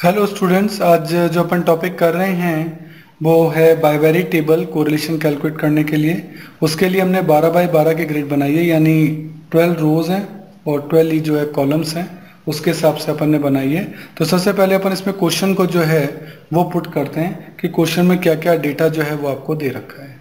Hello students, आज जो अपन topic कर रहे हैं वो है बाइवेरिएट टेबल कोरिलेशन कैलकुलेट करने के लिए। उसके लिए हमने 12 बाई 12 की ग्रिड बनाई है, यानी 12 रोज हैं और 12 ही जो है कॉलम्स हैं, उसके हिसाब से अपन ने बनाई है। तो सबसे पहले अपन इसमें क्वेश्चन को जो है वो पुट करते हैं कि क्वेश्चन में क्या क्या डेटा जो है वो आपको दे रखा है।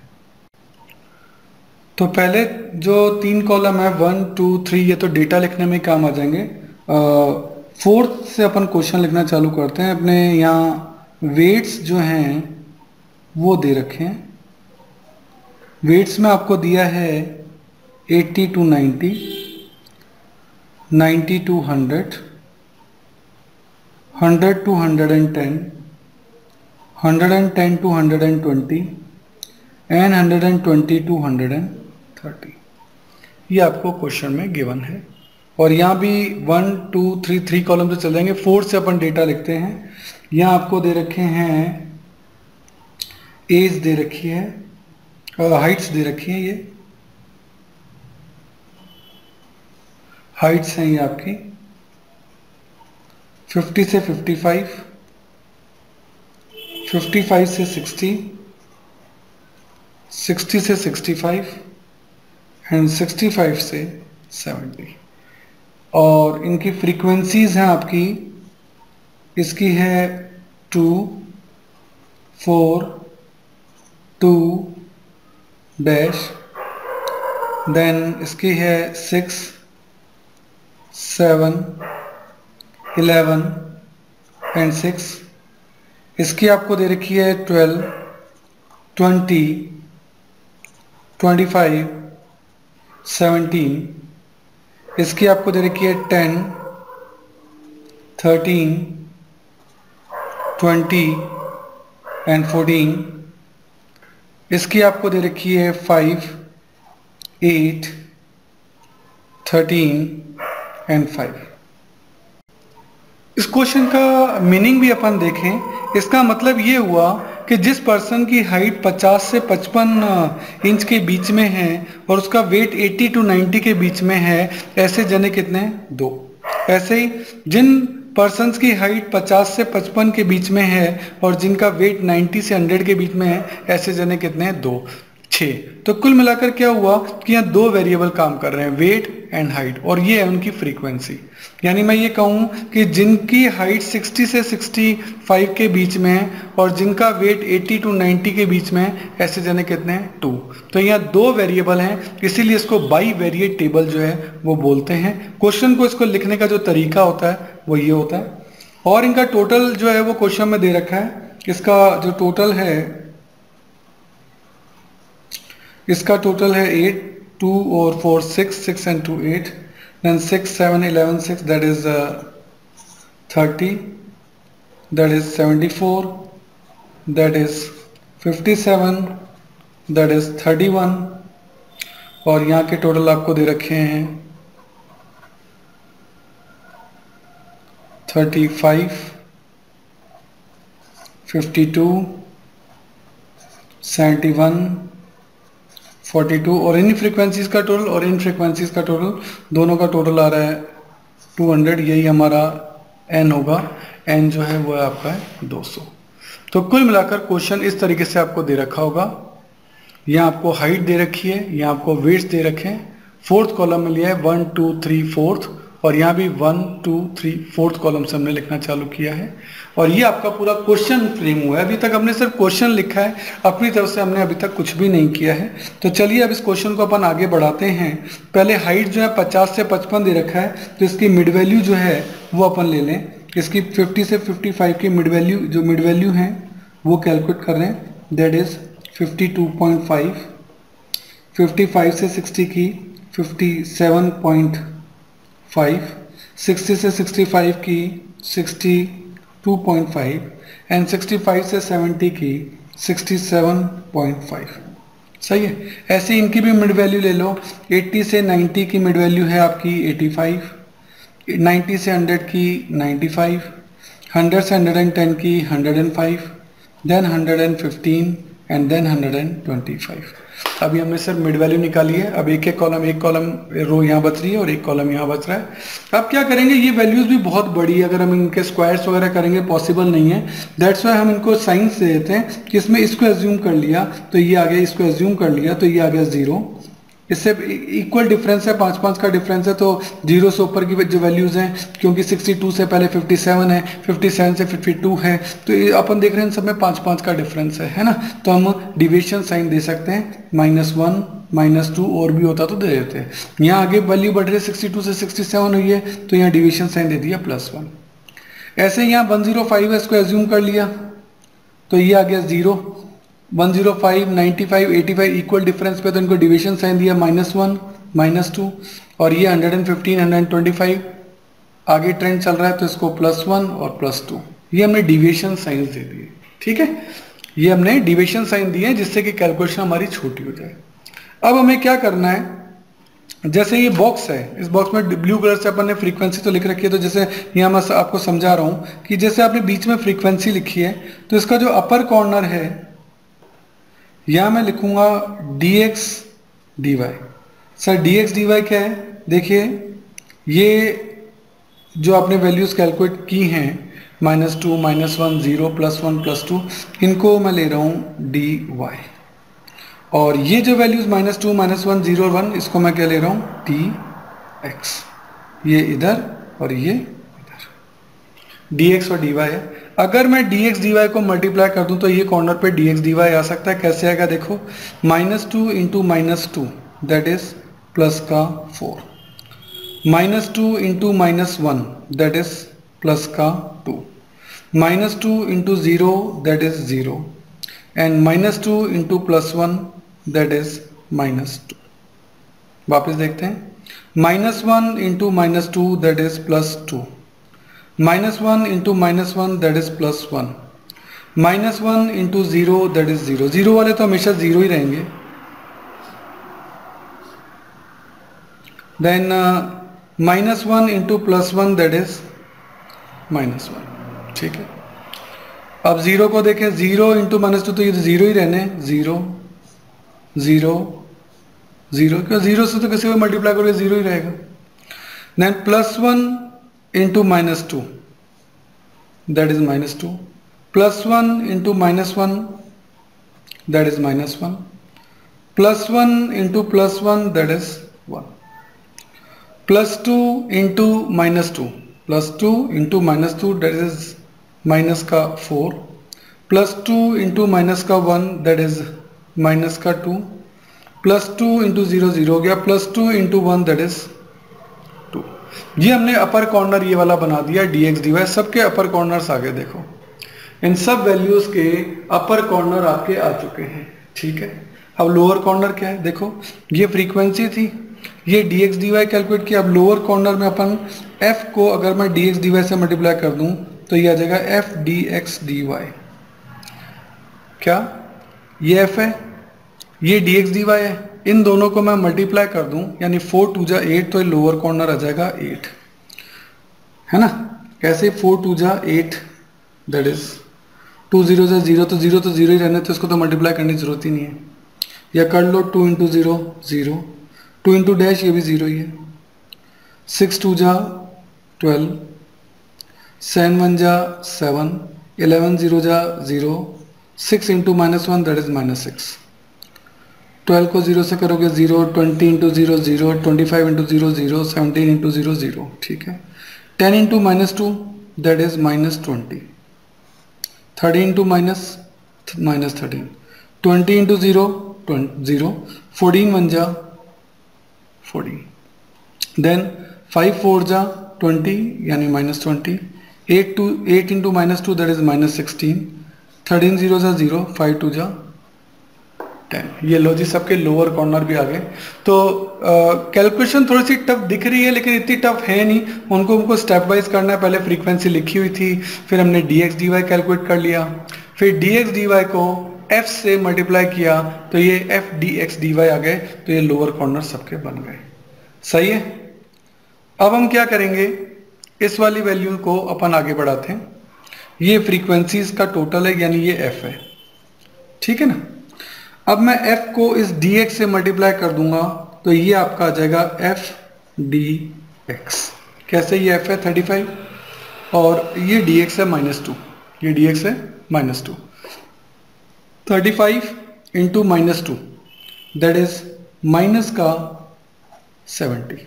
तो पहले जो 3 कॉलम है 1, 2, 3, ये तो डेटा लिखने में काम आ जाएंगे। फोर्थ से अपन क्वेश्चन लिखना चालू करते हैं। अपने यहाँ वेट्स जो हैं वो दे रखे हैं। वेट्स में आपको दिया है 80 to 90, 90 to 100, 100 to 110, 110 to 120 and 120 to 130। ये आपको क्वेश्चन में गिवन है। और यहाँ भी 1, 2, 3 कॉलम से चल जाएंगे। फोर्थ से अपन डेटा लिखते हैं। यहाँ आपको दे रखे हैं एज दे रखी है, हाइट्स दे रखी है। ये हाइट्स हैं ये आपकी 50 से 55, 55 से 60, 60 से 65 एंड 65 से 70। और इनकी फ्रीक्वेंसीज हैं आपकी, इसकी है 2, 4, 2 डैश, देन इसकी है 6, 7, 11 एंड 6। इसकी आपको दे रखी है 12, 20, 25, 17। इसकी आपको दे रखी है 10, 13, 20 एंड 14। इसकी आपको दे रखी है 5, 8, 13 एंड 5। इस क्वेश्चन का मीनिंग भी अपन देखें। इसका मतलब ये हुआ कि जिस पर्सन की हाइट 50 से 55 इंच के बीच में है और उसका वेट 80 to 90 के बीच में है, ऐसे जने कितने? 2। ऐसे ही जिन पर्सन्स की हाइट 50 से 55 के बीच में है और जिनका वेट 90 से 100 के बीच में है, ऐसे जने कितने हैं? 2, 6। तो कुल मिलाकर क्या हुआ कि यहाँ 2 वेरिएबल काम कर रहे हैं, वेट एंड हाइट, और ये है उनकी फ्रीक्वेंसी। यानी मैं ये कहूँ कि जिनकी हाइट 60 से 65 के बीच में है और जिनका वेट 80 to 90 के बीच में है, ऐसे जने कितने हैं? 2। तो यहाँ 2 वेरिएबल हैं, इसीलिए इसको बाइवेरिएट टेबल जो है वो बोलते हैं। क्वेश्चन को इसको लिखने का जो तरीका होता है वो ये होता है। और इनका टोटल जो है वो क्वेश्चन में दे रखा है। इसका जो टोटल है, इसका टोटल है 8, 2 और 4, 6 and 2 8, then 6, 7, 11, 6, that is 30, that is 74, that is 57, that is 31। और यहाँ के टोटल आपको दे रखे हैं 35, 52, 71, 42। और इन फ्रीक्वेंसीज का टोटल और इन फ्रीक्वेंसीज का टोटल, दोनों का टोटल आ रहा है 200। यही हमारा n होगा। n जो है वो आपका है 200। तो कुल मिलाकर क्वेश्चन इस तरीके से आपको दे रखा होगा। यहाँ आपको हाइट दे रखी है, यहाँ आपको वेट्स दे रखे हैं। फोर्थ कॉलम में लिया है 1, 2, 3 फोर्थ, और यहाँ भी 1, 2, 3 फोर्थ कॉलम से हमने लिखना चालू किया है। और ये आपका पूरा क्वेश्चन फ्रेम हुआ है। अभी तक हमने सिर्फ क्वेश्चन लिखा है, अपनी तरफ से हमने अभी तक कुछ भी नहीं किया है। तो चलिए अब इस क्वेश्चन को अपन आगे बढ़ाते हैं। पहले हाइट जो है 50 से 55 दे रखा है, तो इसकी मिड वैल्यू जो है वो अपन ले लें। इसकी 50 से 55 की मिड वैल्यू, जो मिड वैल्यू है वो कैलकुलेट कर रहे हैं, दैट इज 52.5। 55 से 60 की 57.5, 60 से 65 की 62.5 एंड 65 से 70 की 67.5। सही है। ऐसे इनकी भी मिड वैल्यू ले लो। 80 से 90 की मिड वैल्यू है आपकी 85, 90 से 100 की 95, 100 से 110 की 105, देन 115 एंड देन 125। अभी हमने सिर्फ मिड वैल्यू निकाली है। अब एक कॉलम रो यहाँ बच रही है और एक कॉलम यहाँ बच रहा है। अब क्या करेंगे, ये वैल्यूज भी बहुत बड़ी है, अगर हम इनके स्क्वायर्स वगैरह करेंगे पॉसिबल नहीं है। दैट्स वाई हम इनको साइंस दे देते हैं कि इसमें इसको एज्यूम कर लिया तो ये आ गया, इसको एज्यूम कर लिया तो ये आ गया 0। इससे इक्वल डिफरेंस है, 5 का डिफरेंस है, तो 0 से ऊपर की जो वैल्यूज हैं, क्योंकि 62 से पहले 57 है, 57 से 52 है, तो ये अपन देख रहे हैं इन सब में 5 का डिफरेंस है ना। तो हम डिविएशन साइन दे सकते हैं, -1 -2 और भी होता तो दे देते हैं। यहाँ आगे वैल्यू बढ़ रही है, 62 से 67 हुई है, तो यहाँ डिविएशन साइन दे दिया +1। ऐसे यहाँ 105 है, इसको एज्यूम कर लिया तो ये आ गया 0। 105, 95, 85 इक्वल डिफरेंस पे, तो इनको डिविजन साइन दिया -1 -2, और ये 115, 125 आगे ट्रेंड चल रहा है तो इसको +1 और +2, ये हमने डिविएशन साइन दे दिए। ठीक है, ये हमने डिविएशन साइन दिए जिससे कि कैलकुलेशन हमारी छोटी हो जाए। अब हमें क्या करना है, जैसे ये बॉक्स है, इस बॉक्स में ब्लू कलर से अपन ने फ्रीक्वेंसी तो लिख रखी है, तो जैसे यहाँ मैं आपको समझा रहा हूँ कि जैसे आपने बीच में फ्रीक्वेंसी लिखी है, तो इसका जो अपर कॉर्नर है यहाँ मैं लिखूंगा dx dy। Sir dx dy क्या है, देखिए ये जो आपने वैल्यूज कैलकुलेट की हैं -2 -1 0 +1 +2, इनको मैं ले रहा हूँ dy, और ये जो वैल्यूज -2 -1 0 और 1, इसको मैं क्या ले रहा हूँ dx, ये इधर और ये इधर, dx और dy है। अगर मैं dx dy को मल्टीप्लाई कर दूं तो ये कॉर्नर पे dx dy आ सकता है। कैसे आएगा देखो, -2 इंटू -2 दैट इज प्लस का 4, -2 इंटू -1 दैट इज प्लस का 2, -2 into 0 that is 0, and -2 into +1 that is -2। वापस देखते हैं, -1 into -2 that is +2, -1 into -1 that is +1, -1 into 0 that is 0। 0 वाले तो हमेशा 0 ही रहेंगे। Then -1 into +1 that is -1। ठीक है, अब 0 को देखें, 0 इंटू -2 तो ये तो 0 ही रहने, 0 0 0, क्यों 0 से तो किसी को मल्टीप्लाई करोगे 0 ही रहेगा। Then +1 into -2 that is -2, +1 into -1 that is -1, +1 into +1 that is 1, +2 into -2, +2 into -2 that is -4, +2 into -1 that is -2, +2 into 0 0 हो गया, +2 इंटू 1 दैट इज 2। ये हमने अपर कॉर्नर ये वाला बना दिया dx dy। सबके अपर कॉर्नर्स आ गए, देखो इन सब वैल्यूज के अपर कॉर्नर आपके आ चुके हैं। ठीक है, अब लोअर कॉर्नर क्या है, देखो ये फ्रीक्वेंसी थी, ये dx dy कैलकुलेट किया। अब लोअर कॉर्नर में अपन f को अगर मैं dx dy से मल्टीप्लाई कर दूं तो ये आ जाएगा f dx dy। क्या ये f है, ये dx dy है, इन दोनों को मैं मल्टीप्लाई कर दूं यानी 4 2 जा 8, तो ये लोअर कॉर्नर आ जाएगा 8, है ना। कैसे 4 2 जा 8 दैट इज 2 0 जा 0, तो 0 तो 0 ही रहने, तो इसको तो मल्टीप्लाई करने की जरूरत ही नहीं है। या कर लो 2 इंटू 0 0, 2 इंटू डैश ये भी 0 ही है, 6 2 जा 12, 7 1 जा 7, 11 0 जा 0, 6 इंटू -1 दैट इज -6, 12 को 0 से करोगे 0, 20 इंटू 0 0, 25 इंटू 0 0, 17 इंटू 0 0। ठीक है, 10 into -2 that is -20, 30 into -13, 20 into 0 0, 14 1 जा 14, देन 5 4 जा 20 यानी -20, 8 इंटू -2 दैट इज -16, 13 0 जा 0, 5 2 जा 10। ये लो जी, सबके लोअर कॉर्नर भी आ गए। तो कैलकुलेशन थोड़ी सी टफ दिख रही है लेकिन इतनी टफ है नहीं, हमको स्टेप वाइज करना है। पहले फ्रीक्वेंसी लिखी हुई थी, फिर हमने dx dy कैलकुलेट कर लिया, फिर dx dy को f से मल्टीप्लाई किया तो ये f dx dy आ गए, तो ये लोअर कॉर्नर सबके बन गए। सही है, अब हम क्या करेंगे, इस वाली वैल्यू को अपन आगे बढ़ाते हैं। ये फ्रीक्वेंसीज का टोटल है यानी ये f है, ठीक है ना। अब मैं f को इस dx से मल्टीप्लाई कर दूंगा तो ये आपका आ जाएगा f dx। कैसे? ये f है 35 और ये dx है -2, ये dx है -2। 35 इंटू -2 दैट इज माइनस का 70।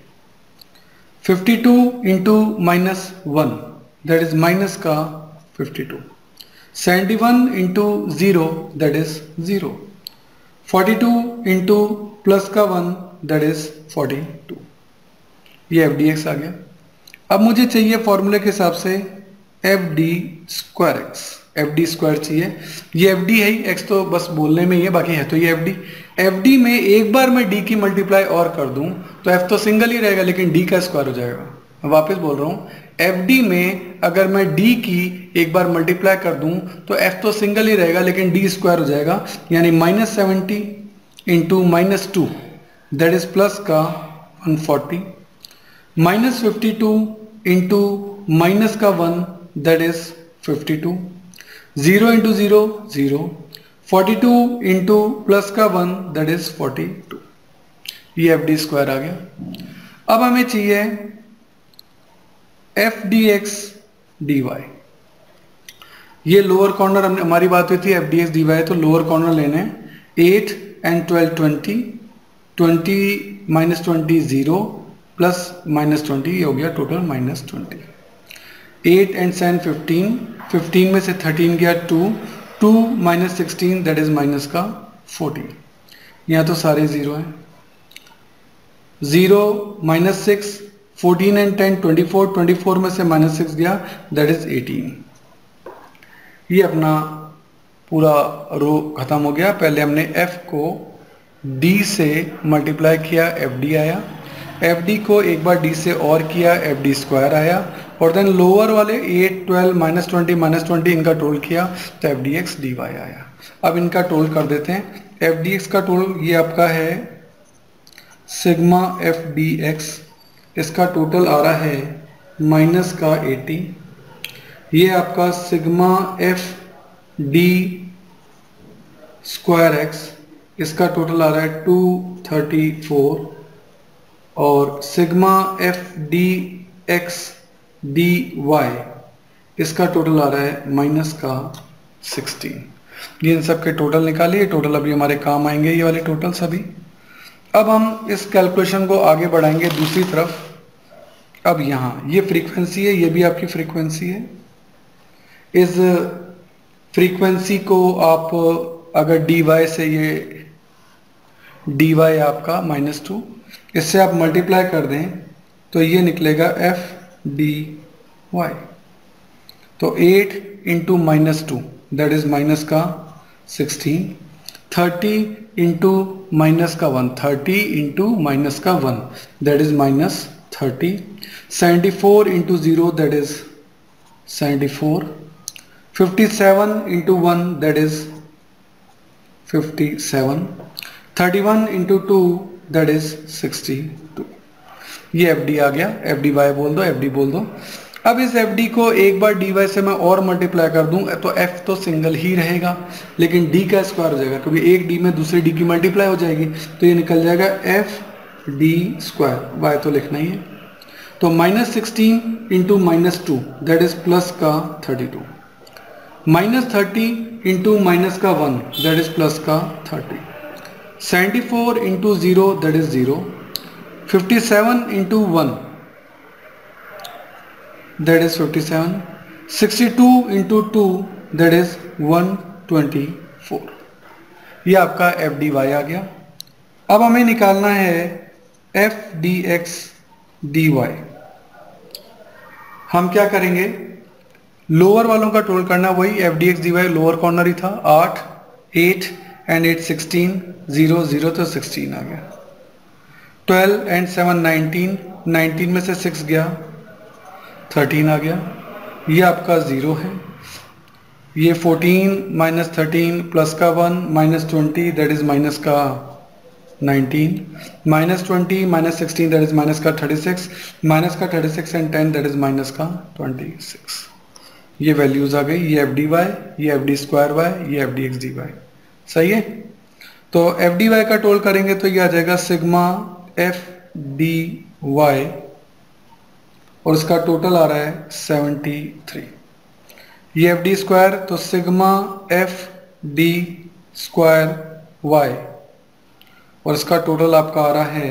52 इंटू -1 दैट इज माइनस का 52। 71 into 0 that is 0। 42 into plus का 1 दैट इज 42। ये एफ डी एक्स आ गया। अब मुझे चाहिए फॉर्मूले के हिसाब से F D square X, F D square चाहिए। ये एफ डी है ही, एक्स तो बस बोलने में ही है, बाकी है तो ये एफ डी। एफ डी में एक बार मैं डी की मल्टीप्लाई और कर दूं तो एफ तो सिंगल ही रहेगा लेकिन डी का स्क्वायर हो जाएगा। मैं वापस बोल रहा हूँ, एफ डी में अगर मैं डी की एक बार मल्टीप्लाई कर दूं तो एफ तो सिंगल ही रहेगा लेकिन डी स्क्वायर हो जाएगा, यानी -70 इंटू -2 दैट इज प्लस का 140। -52 इंटू माइनस का 1 that is 52। 0 into 0 0। 42 into plus का 1 दैट इज 42। ये एफ डी स्क्वायर आ गया। अब हमें चाहिए F D X D Y. ये लोअर कॉर्नर हमारी बात हुई थी F D X D Y, तो लोअर कॉर्नर लेने 8 एंड 12 20, 20 -20 0 प्लस -20, ये हो गया टोटल -20। 8 एंड 7 15, 15 में से 13 गया 2, 2 -16 दैट इज माइनस का 14। यहाँ तो सारे जीरो हैं। 0 -6, 14 एंड 10 24, 24 में से -6 गया दैट इज 18। ये अपना पूरा रो खत्म हो गया। पहले हमने f को d से मल्टीप्लाई किया, एफ डी आया। एफ डी को एक बार d से और किया, एफ डी स्क्वायर आया। और देन लोअर वाले 8 12 -20 -20 इनका टोल किया तो F D X D Y आया। अब इनका टोल कर देते हैं। एफ डी एक्स का टोल ये आपका है सिग्मा एफ डी एक्स, इसका टोटल आ रहा है माइनस का 80। ये आपका sigma F D square X, इसका टोटल आ रहा है 234। और sigma F D X D Y, इसका टोटल आ रहा है माइनस का 16। ये इन सब के टोटल निकालिए, टोटल अभी हमारे काम आएंगे ये वाले टोटल सभी। अब हम इस कैलकुलेशन को आगे बढ़ाएंगे दूसरी तरफ। अब यहाँ ये फ्रीक्वेंसी है, ये भी आपकी फ्रीक्वेंसी है। इस फ्रीक्वेंसी को आप अगर डी वाई से, ये डी वाई आपका -2, इससे आप मल्टीप्लाई कर दें तो ये निकलेगा एफ डी वाई। तो 8 इंटू -2 दैट इज माइनस का 16। 30 इंटू माइनस का 1, 30 इंटू माइनस का 1 that is -30। 74 into 0 that is 74। 57 into 1 that is 57। 31 into 2 that is 62। ये एफ डी आ गया। एफ डी वाई बोल दो, एफ डी बोल दो। अब इस एफ डी को एक बार डी वाई से मैं और मल्टीप्लाई कर दूं तो एफ तो सिंगल ही रहेगा लेकिन डी का स्क्वायर हो जाएगा, क्योंकि एक डी में दूसरे डी की मल्टीप्लाई हो जाएगी तो ये निकल जाएगा एफ डी स्क्वायर। वाई तो लिखना ही है। तो -16 इंटू -2 दैट इज प्लस का 32। -30 इंटू माइनस का 1 दैट इज प्लस का 30। 74 into 0 that is 0। 57 into 1 that is 57। 62 into 2 that is 124। ये आपका एफ डी वाई आ गया। अब हमें निकालना है F D X D Y. हम क्या करेंगे, लोअर वालों का टोल करना, वही F D X D Y lower corner ही था। 8 एंड 8 16, 0 0 तो 16 आ गया। 12 एंड 7 19, 19 में से 6 गया 13 आ गया। ये आपका 0 है। ये 14 -13 प्लस का 1 -20 दैट इज माइनस का 19। -20 -16 दैट इज माइनस का 36। माइनस का 36 एंड 10 दैट इज माइनस का 26। ये वैल्यूज आ गई। ये एफ डी वाई, ये एफ डी स्क्वायर वाई, ये F D X D Y. सही है। तो एफ डी वाई का टोल करेंगे तो ये आ जाएगा सिग्मा एफ डी वाई और इसका टोटल आ रहा है 73। ये एफ डी स्क्वायर तो sigma F D square Y और इसका टोटल आपका आ रहा है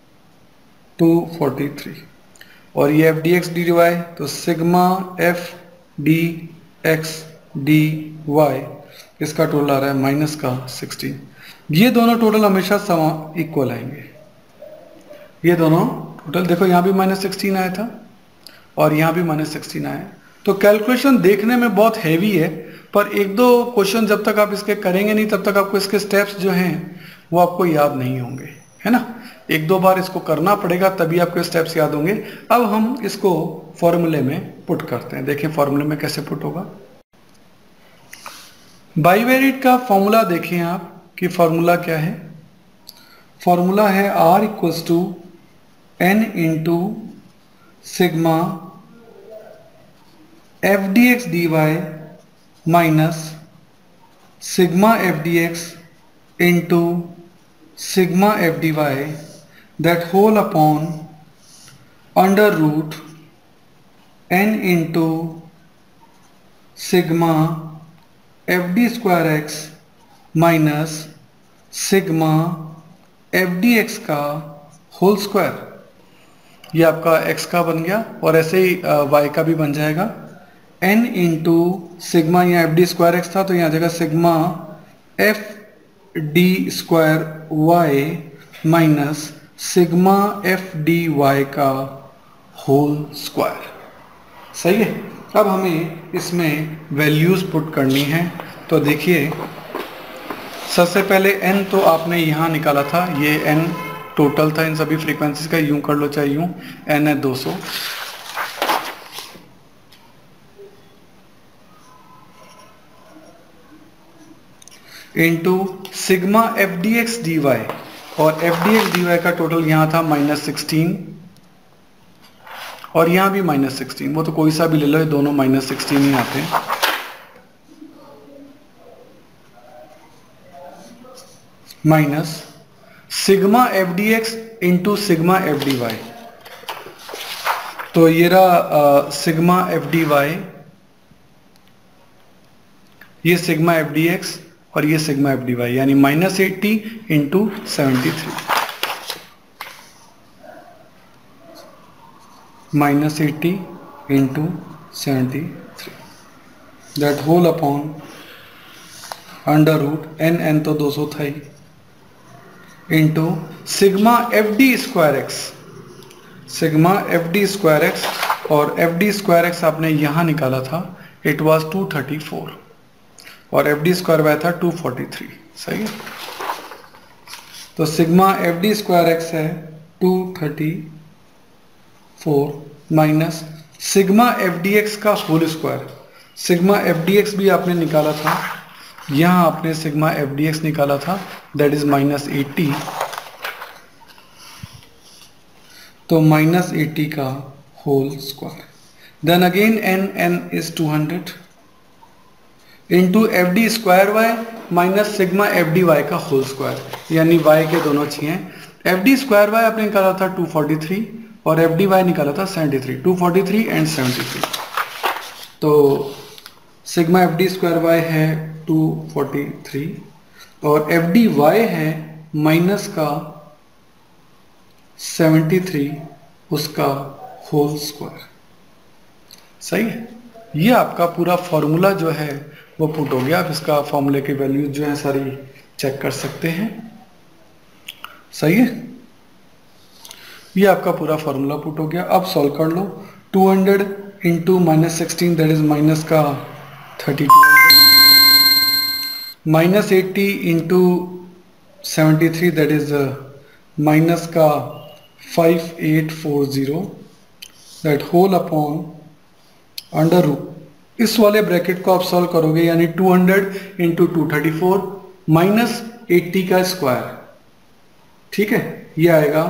243। और ये F D X D Y तो sigma F D X D Y इसका टोटल आ रहा है माइनस का 16। ये दोनों टोटल हमेशा इक्वल आएंगे। ये दोनों टोटल देखो यहाँ भी -16 आया था और यहाँ भी -16 आया। तो कैलकुलेशन देखने में बहुत हैवी है, पर एक दो क्वेश्चन जब तक आप इसके करेंगे नहीं तब तक आपको इसके स्टेप्स जो हैं वो आपको याद नहीं होंगे, है ना। एक दो बार इसको करना पड़ेगा तभी आपको स्टेप्स याद होंगे। अब हम इसको फॉर्मूले में पुट करते हैं। देखें फॉर्मूले में कैसे पुट होगा। बाईवेरिएट का फॉर्मूला देखें आप कि फॉर्मूला क्या है। फॉर्मूला है R equals to n into sigma F D X D Y minus sigma F D X into sigma F D Y that whole upon under root n into sigma F D square X minus sigma F D X का whole square. ये आपका x का बन गया और ऐसे ही y का भी बन जाएगा। n इंटू सिग्मा, यहाँ एफ डी स्क्वायर एक्स था तो यहाँ आ जाएगा sigma F D square Y minus sigma F D Y का होल स्क्वायर। सही है। अब हमें इसमें वैल्यूज पुट करनी है। तो देखिए सबसे पहले n तो आपने यहाँ निकाला था, ये n टोटल था इन सभी फ्रीक्वेंसीज का, यूं कर लो चाहे यूं, n है 200 into sigma F D X D Y और F D X D Y का टोटल यहाँ था -16 और यहाँ भी -16, वो तो कोई सा भी ले लो, ये दोनों -16 ही आते हैं। Minus sigma F D X into sigma F D Y, तो ये रहा सिग्मा एफ डी वाई, ये सिग्मा एफ डी एक्स और ये सिग्मा एफ डी वाई, यानी -80 into 73 -80 into 73 that whole upon under root n तो 200 था ही into sigma F D square X, sigma F D square X और F D square X आपने यहाँ निकाला था, इट वाज 234 और एफ डी स्क्वायर वाई था 243। सही है। तो sigma F D square X है 234 minus sigma F D X का whole square. Sigma F D X भी आपने निकाला था, यहाँ आपने सिग्मा एफ डी एक्स निकाला था, दैट इज -80, तो -80 का whole square. Then again n is 200 into F D square Y minus sigma F D Y का होल स्क्वायर, यानी y के दोनों चाहिए। एफ डी स्क्वायर वाई आपने निकाला था 243 और एफ डी वाई निकाला था 73, 243 एंड 73। तो sigma F D square Y है 243 और एफ डी वाई है माइनस का 73 उसका होल स्क्वायर। सही है। ये आपका पूरा फॉर्मूला जो है वो पुट हो गया। आप इसका फॉर्मूले की वैल्यूज जो है सारी चेक कर सकते हैं। सही है। ये आपका पूरा फॉर्मूला पुट हो गया। अब सॉल्व कर लो। 200 इंटू -16 दैट इज माइनस का 3200 -80 इंटू 73 दैट इज माइनस का 5840 that whole upon under root. इस वाले ब्रैकेट को आप सॉल्व करोगे यानी 200 इंटू 234 माइनस 80 का स्क्वायर। ठीक है, ये आएगा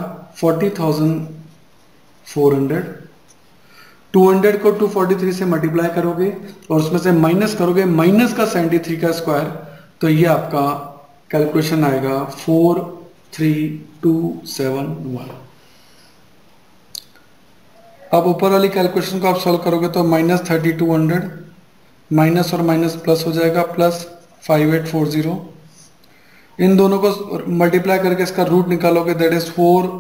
40,400। 200 को 243 से मल्टीप्लाई करोगे और उसमें से माइनस करोगे माइनस का 73 का स्क्वायर, तो ये आपका कैलकुलेशन आएगा 43271। अब ऊपर वाली कैलकुलेशन को आप सॉल्व करोगे तो -3200 माइनस और माइनस प्लस हो जाएगा, प्लस 5840। इन दोनों को मल्टीप्लाई करके इसका रूट निकालोगे, दैट इज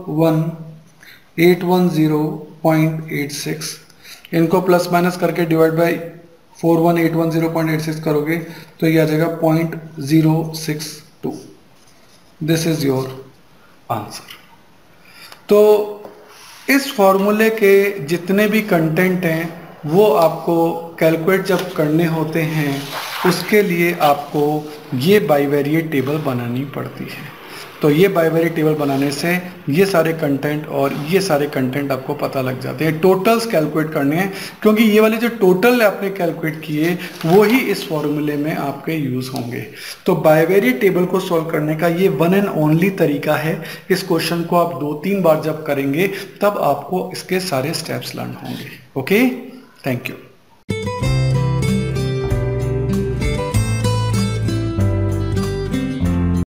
41810.86। इनको प्लस माइनस करके डिवाइड बाय 41810.86 करोगे तो ये आ जाएगा 0.062। This is your answer. तो इस फॉर्मूले के जितने भी कंटेंट हैं वो आपको कैलकुलेट जब करने होते हैं उसके लिए आपको ये बाइवेरिएट टेबल बनानी पड़ती है। तो ये बाइवेरिएट टेबल बनाने से ये सारे कंटेंट और ये सारे कंटेंट आपको पता लग जाते हैं। टोटल्स कैलकुलेट करने हैं, क्योंकि ये वाले जो टोटल आपने कैलकुलेट किए वो ही इस फॉर्मूले में आपके यूज़ होंगे। तो बाइवेरिएट टेबल को सॉल्व करने का ये वन एंड ओनली तरीका है। इस क्वेश्चन को आप 2-3 बार जब करेंगे तब आपको इसके सारे स्टेप्स लर्न होंगे। Okay, thank you.